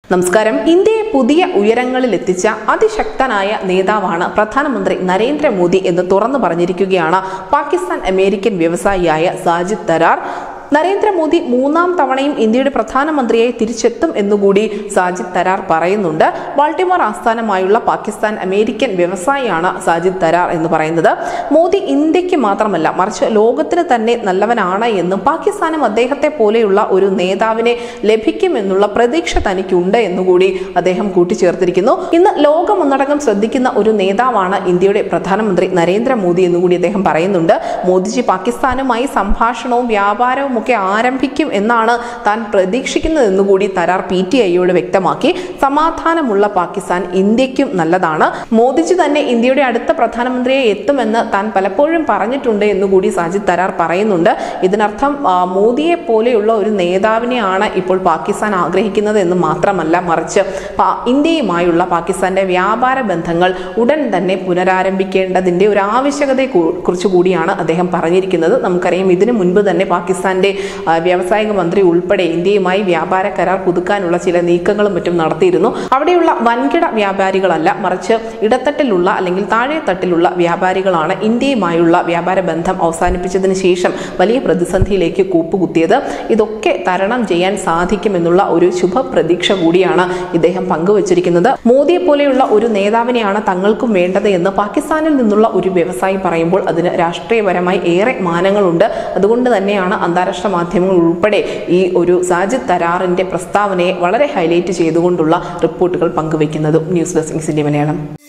നമസ്കാരം. ഇന്ത്യയെ പുതിയ ഉയരങ്ങളിൽ എത്തിച്ച അതിശക്തനായ നേതാവാണ് പ്രധാനമന്ത്രി നരേന്ദ്രമോദി എന്ന് തുറന്നു പറഞ്ഞിരിക്കുകയാണ് പാകിസ്ഥാൻ അമേരിക്കൻ വ്യവസായിയായ സാജിദ് തരാർ. നരേന്ദ്രമോദി മൂന്നാം തവണയും ഇന്ത്യയുടെ പ്രധാനമന്ത്രിയായി തിരിച്ചെത്തും എന്നുകൂടി സാജിദ് തരാർ പറയുന്നുണ്ട്. ബാൾട്ടിമോർ ആസ്ഥാനമായുള്ള പാകിസ്ഥാൻ അമേരിക്കൻ വ്യവസായിയാണ് സാജിദ് തരാർ എന്ന് പറയുന്നത്. മോദി ഇന്ത്യക്ക് മാത്രമല്ല മറിച്ച് ലോകത്തിന് തന്നെ നല്ലവനാണ് എന്നും പാകിസ്ഥാനും അദ്ദേഹത്തെ പോലെയുള്ള ഒരു നേതാവിനെ ലഭിക്കുമെന്നുള്ള പ്രതീക്ഷ തനിക്കുണ്ട് എന്നുകൂടി അദ്ദേഹം കൂട്ടിച്ചേർത്തിരിക്കുന്നു. ഇന്ന് ലോകമൊന്നടങ്കം ശ്രദ്ധിക്കുന്ന ഒരു നേതാവാണ് ഇന്ത്യയുടെ പ്രധാനമന്ത്രി നരേന്ദ്രമോദി എന്നുകൂടി അദ്ദേഹം പറയുന്നുണ്ട്. മോദിജി പാകിസ്ഥാനുമായി സംഭാഷണവും വ്യാപാരവും ഒക്കെ ആരംഭിക്കും എന്നാണ് താൻ പ്രതീക്ഷിക്കുന്നതെന്നുകൂടി തരാർ PTIയോട് വ്യക്തമാക്കി. സമാധാനമുള്ള പാകിസ്ഥാൻ ഇന്ത്യക്കും നല്ലതാണ്. മോദിജി തന്നെ ഇന്ത്യയുടെ അടുത്ത പ്രധാനമന്ത്രിയെ എത്തുമെന്ന് താൻ പലപ്പോഴും പറഞ്ഞിട്ടുണ്ട് എന്നുകൂടി സാജിദ് തരാർ പറയുന്നുണ്ട്. ഇതിനർത്ഥം മോദിയെ പോലെയുള്ള ഒരു നേതാവിനെയാണ് ഇപ്പോൾ പാകിസ്ഥാൻ ആഗ്രഹിക്കുന്നത് എന്ന് മാത്രമല്ല മറിച്ച് ഇന്ത്യയുമായുള്ള പാകിസ്ഥാന്റെ വ്യാപാര ബന്ധങ്ങൾ ഉടൻ തന്നെ പുനരാരംഭിക്കേണ്ടതിന്റെ ഒരു ആവശ്യകതയെ കുറിച്ച് കൂടിയാണ് അദ്ദേഹം പറഞ്ഞിരിക്കുന്നത്. നമുക്കറിയാം, ഇതിനു മുൻപ് തന്നെ പാകിസ്ഥാന്റെ വ്യാവസായിക മന്ത്രി ഉൾപ്പെടെ ഇന്ത്യയുമായി വ്യാപാര കരാർ പുതുക്കാനുള്ള ചില നീക്കങ്ങളും മറ്റും നടത്തിയിരുന്നു. അവിടെയുള്ള വൻകിട വ്യാപാരികളല്ല മറിച്ച് ഇടത്തട്ടിലുള്ള അല്ലെങ്കിൽ താഴെത്തട്ടിലുള്ള വ്യാപാരികളാണ് ഇന്ത്യയുമായുള്ള വ്യാപാര ബന്ധം അവസാനിപ്പിച്ചതിന് ശേഷം വലിയ പ്രതിസന്ധിയിലേക്ക് കൂപ്പുകുത്തിയത്. ഇതൊക്കെ തരണം ചെയ്യാൻ സാധിക്കുമെന്നുള്ള ഒരു ശുഭപ്രതീക്ഷ കൂടിയാണ് ഇദ്ദേഹം പങ്കുവച്ചിരിക്കുന്നത്. മോദിയെ പോലെയുള്ള ഒരു നേതാവിനെയാണ് തങ്ങൾക്കും വേണ്ടത് എന്ന് പാകിസ്ഥാനിൽ നിന്നുള്ള ഒരു വ്യവസായി പറയുമ്പോൾ അതിന് രാഷ്ട്രീയപരമായി ഏറെ മാനങ്ങളുണ്ട്. അതുകൊണ്ട് തന്നെയാണ് അന്താരാഷ്ട്ര മാധ്യമങ്ങൾ ഉൾപ്പെടെ ഈ ഒരു സാജിദ് തരാറിന്റെ പ്രസ്താവനയെ വളരെ ഹൈലൈറ്റ് ചെയ്തുകൊണ്ടുള്ള റിപ്പോർട്ടുകൾ പങ്കുവയ്ക്കുന്നത്. News desk India Malayalam.